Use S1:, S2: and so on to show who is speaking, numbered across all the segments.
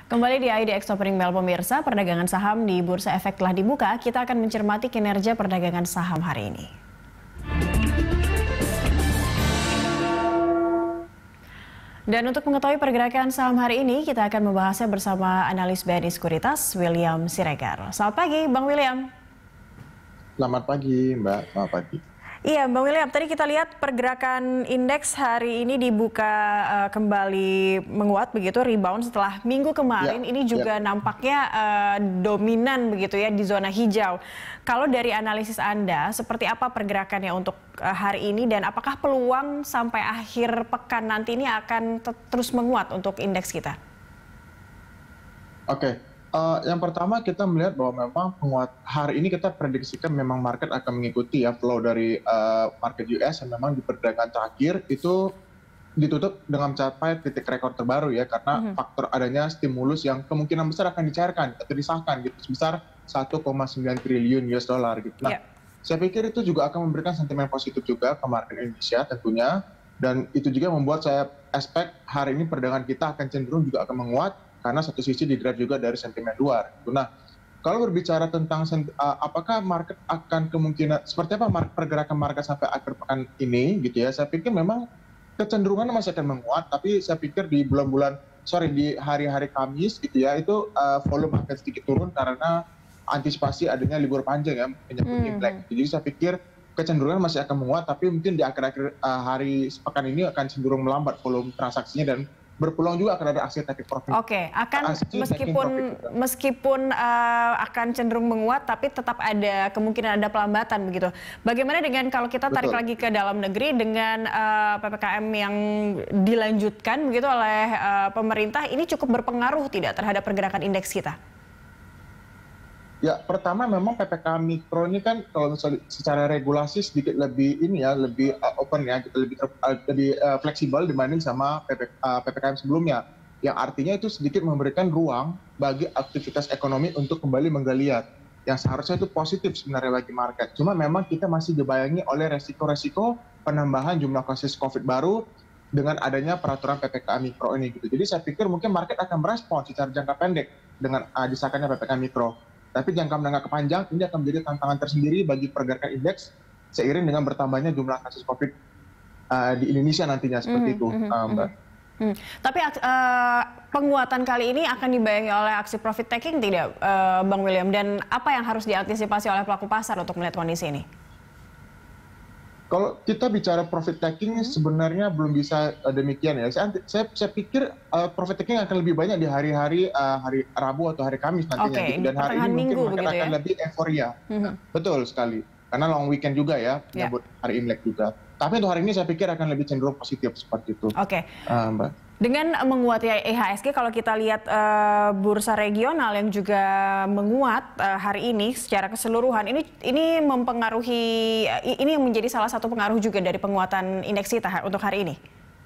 S1: Kembali di IDX Opening Bell pemirsa, perdagangan saham di Bursa Efek telah dibuka. Kita akan mencermati kinerja perdagangan saham hari ini. Dan untuk mengetahui pergerakan saham hari ini, kita akan membahasnya bersama analis BNI Sekuritas, William Siregar. Selamat pagi, Bang William.
S2: Selamat pagi, Mbak. Selamat pagi.
S1: Iya, Bang William, tadi kita lihat pergerakan indeks hari ini dibuka kembali menguat begitu, rebound setelah minggu kemarin. Ini juga nampaknya dominan begitu ya di zona hijau. Kalau dari analisis Anda, seperti apa pergerakannya untuk hari ini dan apakah peluang sampai akhir pekan nanti ini akan terus menguat untuk indeks kita?
S2: Oke. Yang pertama kita melihat bahwa memang penguat hari ini kita prediksikan memang market akan mengikuti ya flow dari market US yang memang di perdagangan terakhir itu ditutup dengan mencapai titik rekor terbaru ya karena faktor adanya stimulus yang kemungkinan besar akan dicairkan atau disahkan gitu sebesar 1,9 triliun US dollar gitu. Nah, saya pikir itu juga akan memberikan sentimen positif juga ke market Indonesia tentunya dan itu juga membuat saya expect hari ini perdagangan kita akan cenderung juga akan menguat karena satu sisi di-drive juga dari sentimen luar. Nah, kalau berbicara tentang apakah market akan kemungkinan seperti apa pergerakan market sampai akhir pekan ini gitu ya, saya pikir memang kecenderungan masih akan menguat, tapi saya pikir di di hari-hari Kamis gitu ya, itu volume akan sedikit turun karena antisipasi adanya libur panjang ya, menyebut Imlek. Jadi saya pikir kecenderungan masih akan menguat, tapi mungkin di akhir-akhir hari sepekan ini akan cenderung melambat volume transaksinya dan berpeluang juga akan ada aksi take profit.
S1: Oke, meskipun akan cenderung menguat, tapi tetap ada kemungkinan ada pelambatan begitu. Bagaimana dengan kalau kita tarik lagi ke dalam negeri dengan PPKM yang dilanjutkan begitu oleh pemerintah, ini cukup berpengaruh tidak terhadap pergerakan indeks kita?
S2: Ya, pertama memang PPKM Mikro ini kan kalau misalnya secara regulasi sedikit lebih lebih open ya, gitu, lebih fleksibel dibanding sama PPKM sebelumnya. Yang artinya itu sedikit memberikan ruang bagi aktivitas ekonomi untuk kembali menggeliat. Yang seharusnya itu positif sebenarnya bagi market. Cuma memang kita masih dibayangi oleh resiko-resiko penambahan jumlah kasus COVID baru dengan adanya peraturan PPKM Mikro ini gitu. Jadi saya pikir mungkin market akan merespon secara jangka pendek dengan disahkannya PPKM Mikro. Tapi jangka menengah ke panjang ini akan menjadi tantangan tersendiri bagi pergerakan indeks seiring dengan bertambahnya jumlah kasus COVID di Indonesia nantinya seperti itu, Mbak.
S1: Tapi penguatan kali ini akan dibayangi oleh aksi profit taking tidak, Bang William? Dan apa yang harus diantisipasi oleh pelaku pasar untuk melihat kondisi ini?
S2: Kalau kita bicara profit taking sebenarnya belum bisa demikian ya. Saya pikir profit taking akan lebih banyak di hari Rabu atau hari Kamis nantinya. Gitu. Dan hari ini mungkin akan lebih euforia. Betul sekali. Karena long weekend juga ya, menyambut hari Imlek juga. Tapi untuk hari ini saya pikir akan lebih cenderung positif seperti itu.
S1: Oke.
S2: Mbak.
S1: Dengan menguatnya IHSG, kalau kita lihat bursa regional yang juga menguat hari ini secara keseluruhan, ini mempengaruhi, ini yang menjadi salah satu pengaruh juga dari penguatan indeks kita untuk hari ini.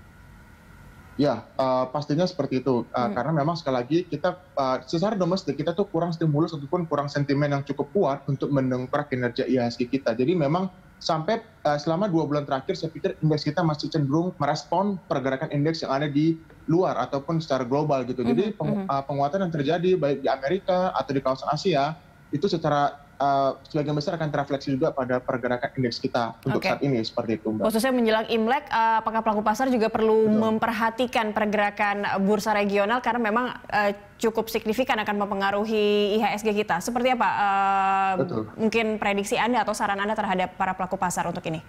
S2: Ya, pastinya seperti itu. Karena memang sekali lagi kita secara domestik kita tuh kurang stimulus ataupun kurang sentimen yang cukup kuat untuk mendongkrak kinerja IHSG kita. Jadi memang sampai selama 2 bulan terakhir saya pikir indeks kita masih cenderung merespon pergerakan indeks yang ada di luar ataupun secara global gitu. Jadi penguatan yang terjadi baik di Amerika atau di kawasan Asia itu secara sebagian besar akan terefleksi juga pada pergerakan indeks kita untuk saat ini seperti itu, Mbak.
S1: Khususnya menjelang Imlek, apakah pelaku pasar juga perlu memperhatikan pergerakan bursa regional karena memang cukup signifikan akan mempengaruhi IHSG kita. Seperti apa mungkin prediksi Anda atau saran Anda terhadap para pelaku pasar untuk ini?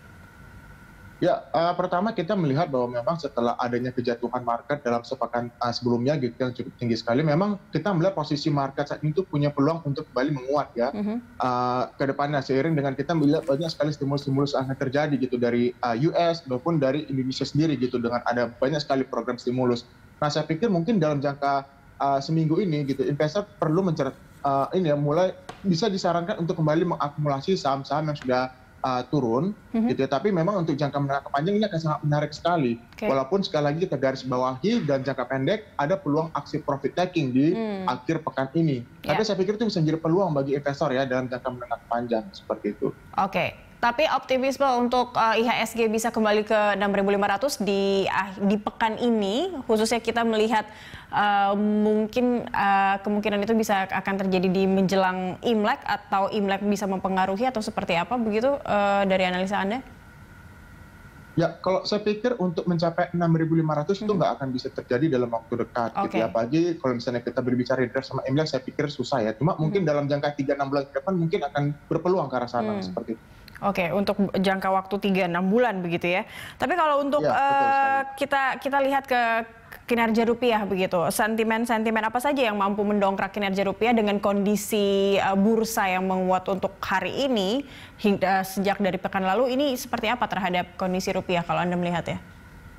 S2: Ya, pertama kita melihat bahwa memang setelah adanya kejatuhan market dalam sepekan sebelumnya gitu yang cukup tinggi sekali, memang kita melihat posisi market saat ini tuh punya peluang untuk kembali menguat ya ke depannya seiring dengan kita melihat banyak sekali stimulus-stimulus yang akan terjadi gitu dari US maupun dari Indonesia sendiri gitu dengan ada banyak sekali program stimulus. Nah, saya pikir mungkin dalam jangka seminggu ini gitu investor perlu mulai bisa disarankan untuk kembali mengakumulasi saham-saham yang sudah turun gitu ya, tapi memang untuk jangka menengah ke panjang ini akan sangat menarik sekali. Walaupun sekali lagi kita garis bawahi dan jangka pendek ada peluang aksi profit taking di akhir pekan ini. Tapi saya pikir itu bisa menjadi peluang bagi investor ya dalam jangka menengah ke panjang seperti itu.
S1: Oke. Tapi optimisme untuk IHSG bisa kembali ke 6.500 di pekan ini, khususnya kita melihat mungkin kemungkinan itu bisa akan terjadi di menjelang Imlek, atau Imlek bisa mempengaruhi atau seperti apa begitu dari analisa Anda?
S2: Ya, kalau saya pikir untuk mencapai 6.500 itu nggak akan bisa terjadi dalam waktu dekat, gitu ya. Apalagi kalau misalnya kita berbicara indeks sama Imlek, saya pikir susah ya. Cuma mungkin dalam jangka 3-6 bulan ke depan mungkin akan berpeluang ke arah sana, seperti itu.
S1: Oke, untuk jangka waktu 3-6 bulan begitu ya. Tapi kalau untuk kita lihat ke kinerja rupiah begitu, sentimen apa saja yang mampu mendongkrak kinerja rupiah dengan kondisi bursa yang menguat untuk hari ini hingga sejak dari pekan lalu, ini seperti apa terhadap kondisi rupiah kalau Anda melihat ya?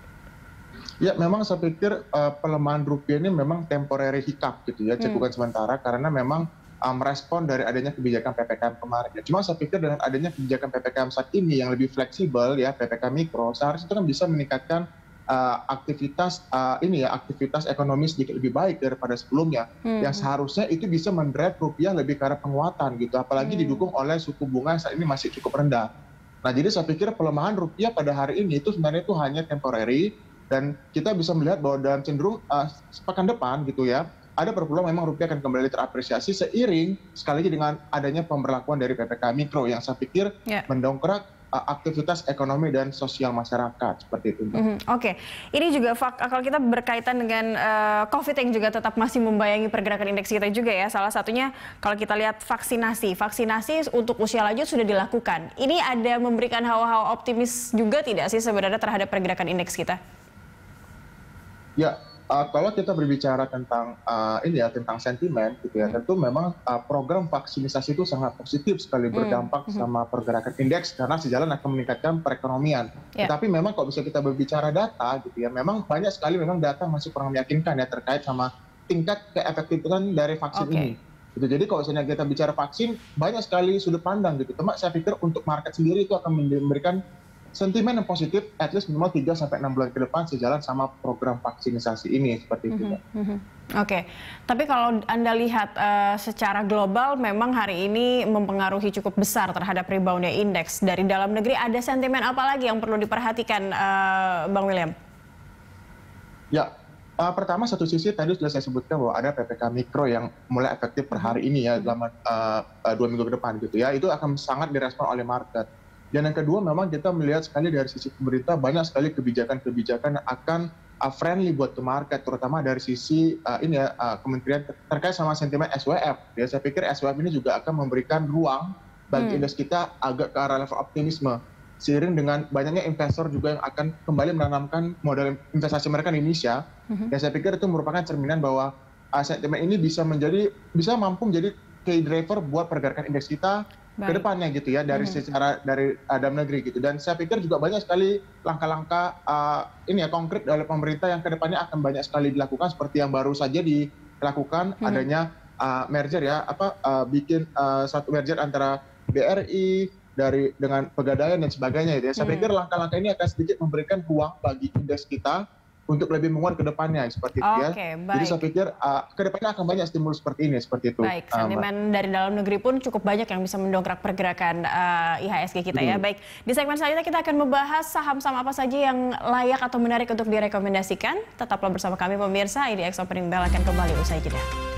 S2: Ya, memang saya pikir pelemahan rupiah ini memang temporary hiccup gitu ya, cekungan sementara, karena memang merespon dari adanya kebijakan PPKM kemarin. Ya, cuma saya pikir dengan adanya kebijakan PPKM saat ini yang lebih fleksibel ya, PPKM mikro, seharusnya itu kan bisa meningkatkan aktivitas aktivitas ekonomi sedikit lebih baik daripada sebelumnya, yang seharusnya itu bisa mendrive rupiah lebih ke arah penguatan gitu, apalagi didukung oleh suku bunga saat ini masih cukup rendah. Nah, jadi saya pikir pelemahan rupiah pada hari ini itu sebenarnya itu hanya temporary, dan kita bisa melihat bahwa dalam cenderung sepekan depan gitu ya, ada perpeluang memang rupiah akan kembali terapresiasi seiring sekali lagi dengan adanya pemberlakuan dari PPKM mikro yang saya pikir mendongkrak aktivitas ekonomi dan sosial masyarakat, seperti itu.
S1: Oke, ini juga kalau kita berkaitan dengan COVID yang juga tetap masih membayangi pergerakan indeks kita juga ya. Salah satunya kalau kita lihat vaksinasi untuk usia lanjut sudah dilakukan. Ini ada memberikan hawa-hawa optimis juga tidak sih sebenarnya terhadap pergerakan indeks kita?
S2: Ya, kalau kita berbicara tentang tentang sentimen gitu ya, tentu memang program vaksinisasi itu sangat positif sekali berdampak sama pergerakan indeks karena sejalan akan meningkatkan perekonomian. Tetapi memang kalau bisa kita berbicara data gitu ya, memang banyak sekali memang data masih kurang meyakinkan ya terkait sama tingkat keefektifan dari vaksin ini. Gitu. Jadi kalau misalnya kita bicara vaksin, banyak sekali sudut pandang gitu. Cuma saya pikir untuk market sendiri itu akan memberikan sentimen yang positif at least minimal 3-6 bulan ke depan sejalan sama program vaksinisasi ini, seperti itu.
S1: Oke, tapi kalau Anda lihat secara global memang hari ini mempengaruhi cukup besar terhadap reboundnya indeks. Dari dalam negeri ada sentimen apa lagi yang perlu diperhatikan, Bang William? Ya,
S2: pertama satu sisi tadi sudah saya sebutkan bahwa ada PPKM mikro yang mulai efektif per hari ini ya, dalam 2 minggu ke depan gitu ya, itu akan sangat direspon oleh market. Dan yang kedua memang kita melihat sekali dari sisi pemerintah banyak sekali kebijakan-kebijakan yang akan friendly buat ke market, terutama dari sisi kementerian terkait sama sentimen SWF. Ya, saya pikir SWF ini juga akan memberikan ruang bagi indeks kita agak ke arah level optimisme. Seiring dengan banyaknya investor juga yang akan kembali menanamkan modal investasi mereka di Indonesia. Dan saya pikir itu merupakan cerminan bahwa sentimen ini bisa mampu menjadi key driver buat pergerakan indeks kita ke depannya gitu ya, dari dalam negeri gitu. Dan saya pikir juga banyak sekali langkah-langkah konkret oleh pemerintah yang ke depannya akan banyak sekali dilakukan, seperti yang baru saja dilakukan adanya merger ya, bikin satu merger antara BRI dengan Pegadaian dan sebagainya gitu ya. Saya pikir langkah-langkah ini akan sedikit memberikan ruang bagi indeks kita untuk lebih menguat ke depannya, seperti itu ya. Jadi saya pikir ke depannya akan banyak stimulus seperti ini, seperti itu.
S1: Baik, sentimen dari dalam negeri pun cukup banyak yang bisa mendongkrak pergerakan IHSG kita ya. Baik, di segmen selanjutnya kita akan membahas saham-saham apa saja yang layak atau menarik untuk direkomendasikan. Tetaplah bersama kami pemirsa, IDX Opening Bell akan kembali usai jeda.